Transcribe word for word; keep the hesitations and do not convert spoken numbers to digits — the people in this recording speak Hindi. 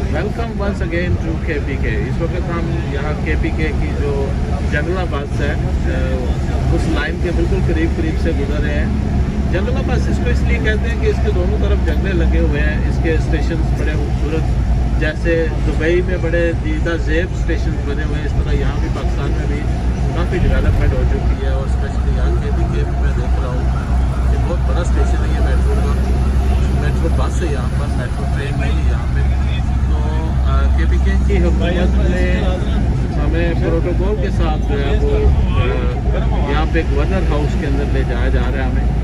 Welcome once again to K P K. इस वक्त हम यहाँ के पी के की जो जंगला बस है उस लाइन के बिल्कुल करीब करीब से गुजर रहे हैं। जंगला बस इसको इसलिए कहते हैं कि इसके दोनों तरफ जंगले लगे हुए हैं। इसके स्टेशन बड़े खूबसूरत, जैसे दुबई में बड़े दीदा जेब स्टेशन बने हुए हैं, इस तरह यहाँ भी पाकिस्तान में भी काफ़ी डेवलपमेंट हो चुकी है। और स्पेशली यहाँ के पी के मैं देख रहा हूँ ये बहुत बड़ा स्टेशन है। ये मेट्रो का मेट्रो बस है, यहाँ पर मेट्रो ट्रेन नहीं है यहाँ पे। तो के पी के की हुकूमत ने हमें प्रोटोकॉल के साथ जो है वो यहाँ पे गवर्नर हाउस के अंदर ले जाया जा रहा है हमें।